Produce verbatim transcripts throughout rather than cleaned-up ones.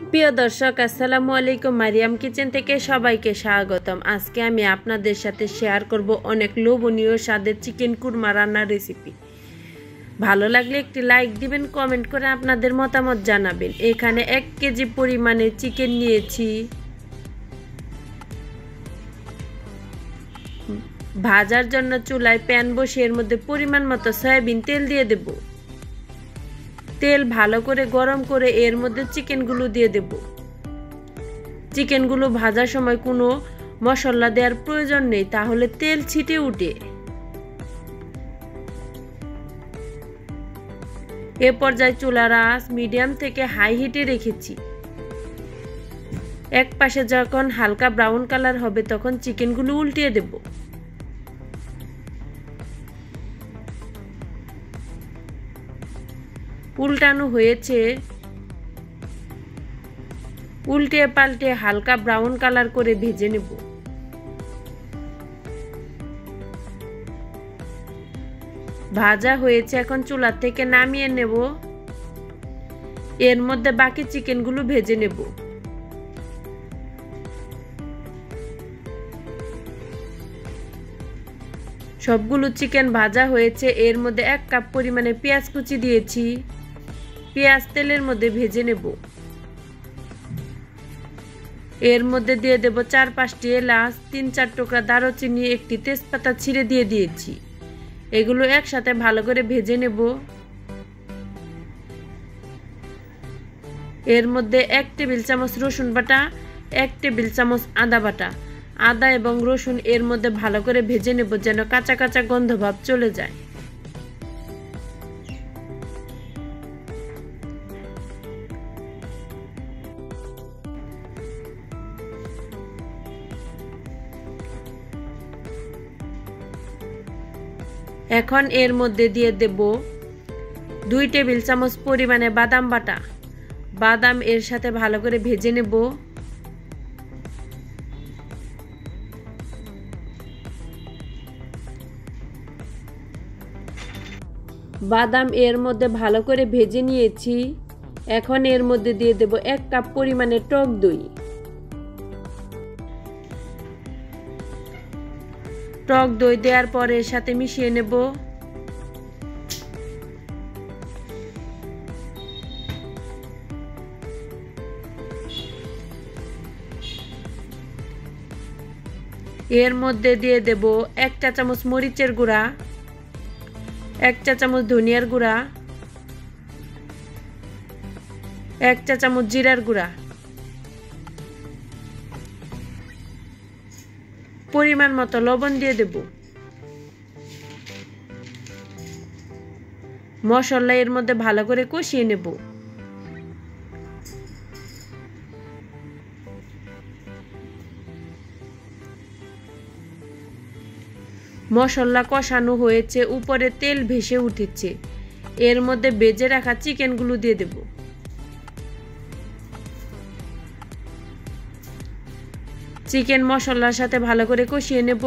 প্রিয় দর্শক, আসসালামু আলাইকুম। মারিয়াম কিচেন থেকে সবাইকে স্বাগতম। আজকে আমি আপনাদের সাথে শেয়ার করব অনেক লোভনীয় স্বাদের চিকেন কুরমা রান্নার রেসিপি। ভালো লাগলে একটি লাইক দিবেন, কমেন্ট করে আপনাদের মতামত জানাবেন। এখানে এক কেজি পরিমাণে চিকেন নিয়েছি। ভাজার জন্য চুলায় প্যান বসিয়ে এর মধ্যে পরিমাণ মতো সয়াবিন তেল দিয়ে দেব। তেল ভালো করে গরম করে এর মধ্যে চিকেনগুলো দিয়ে দেব। চিকেনগুলো ভাজার সময় কোনো মশলা দেওয়ার প্রয়োজন নেই, তাহলে তেল ছিটে উঠে। এ পর্যায়ে চুলার আঁচ মিডিয়াম থেকে হাই হিটে রেখেছি। এক পাশে যখন হালকা ব্রাউন কালার হবে তখন চিকেনগুলো উল্টিয়ে দেব। উল্টানো হয়েছে, উল্টে পাল্টে হালকা ব্রাউন কালার করে ভেজে নেব। ভাজা হয়েছে, এখন চুলা থেকে নামিয়ে নেব। এর মধ্যে বাকি চিকেনগুলো ভেজে নেব। সবগুলো চিকেন ভাজা হয়েছে। এর মধ্যে এক কাপ পরিমাণে পেঁয়াজ কুচি দিয়েছি। পেঁয়াজ তেলের মধ্যে ভেজে নেব। এর মধ্যে দিয়ে দেব চার পাঁচটি এলাচ, তিন চার টুকরা দারুচিনি, একটি তেজপাতা ছিঁড়ে দিয়ে দিয়েছি। এগুলো একসাথে ভালো করে ভেজে নেব। এর মধ্যে এক টেবিল চামচ রসুন বাটা, এক টেবিল চামচ আদা বাটা। আদা এবং রসুন এর মধ্যে ভালো করে ভেজে নেব, যেন কাঁচা কাঁচা গন্ধ ভাব চলে যায়। এখন এর মধ্যে দিয়ে দেব দুই টেবিল চামচ পরিমাণে বাদাম বাটা। বাদাম এর সাথে ভালো করে ভেজে নেব। বাদাম এর মধ্যে ভালো করে ভেজে নিয়েছি। এখন এর মধ্যে দিয়ে দেব এক কাপ পরিমাণে টক দই। টক দই দেওয়ার পর এর সাথে মিশিয়ে নেব। এর মধ্যে দিয়ে দেব এক চা চামচ মরিচের গুঁড়া, এক চা চামচ ধনিয়ার গুঁড়া, এক চা চামচ জিরার গুঁড়া, পরিমাণ মতো লবণ দিয়ে দেব। মশলা এর মধ্যে ভালো করে কষিয়ে নেব। মশলা কষানো হয়েছে, উপরে তেল ভেসে উঠেছে। এর মধ্যে ভেজে রাখা চিকেনগুলো দিয়ে দেব। চিকেন মশলার সাথে ভালো করে কষিয়ে নেব।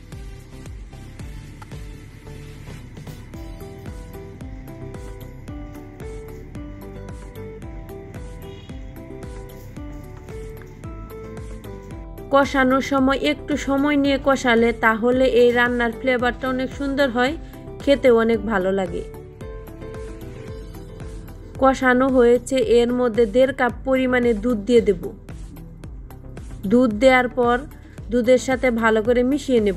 কষানোর সময় একটু সময় নিয়ে কষালে তাহলে এই রান্নার ফ্লেভারটা অনেক সুন্দর হয়, খেতে অনেক ভালো লাগে। কষানো হয়েছে, এর মধ্যে দেড় কাপ পরিমাণে দুধ দিয়ে দেব। দুধ দেওয়ার পর দুধের সাথে ভালো করে মিশিয়ে নেব।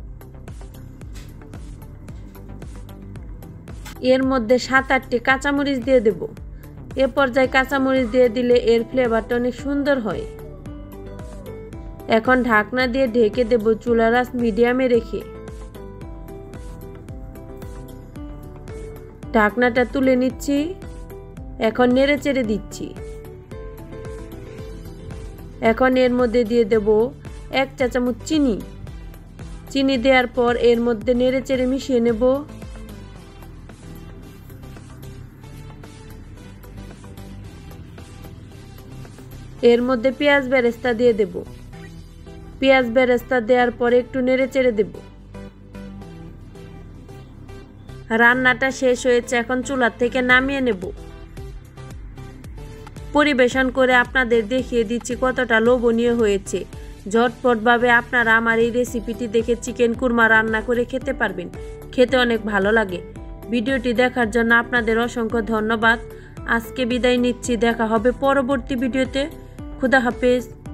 এর মধ্যে সাত আটটি কাঁচামরিচ দিয়ে দেব। এ পর্যায়ে কাঁচামরিচ দিয়ে দিলে এর ফ্লেভারটা অনেক সুন্দর হয়। এখন ঢাকনা দিয়ে ঢেকে দেব, চুলার আঁচ মিডিয়ামে রেখে। ঢাকনাটা তুলে নিচ্ছি। এখন নেড়ে চেড়ে দিচ্ছি। এখন এর মধ্যে দিয়ে দেব এক চা চামচ চিনি। চিনি দেওয়ার পর এর মধ্যে নেড়ে চেড়ে মিশিয়ে নেব। এর মধ্যে পেঁয়াজ বেরেস্তা দিয়ে দেব। পেঁয়াজ বেরেস্তা দেওয়ার পর একটু নেড়ে চেড়ে দেব। রান্নাটা শেষ হয়েছে, এখন চুলা থেকে নামিয়ে নেব। পরিবেশন করে আপনাদের দেখিয়ে দিচ্ছি কতটা লোভনীয় হয়েছে। ঝটপটভাবে আপনারা আমার এই রেসিপিটি দেখে চিকেন কুরমা রান্না করে খেতে পারবেন। খেতে অনেক ভালো লাগে। ভিডিওটি দেখার জন্য আপনাদের অসংখ্য ধন্যবাদ। আজকে বিদায় নিচ্ছি, দেখা হবে পরবর্তী ভিডিওতে। খুদা হাফেজ।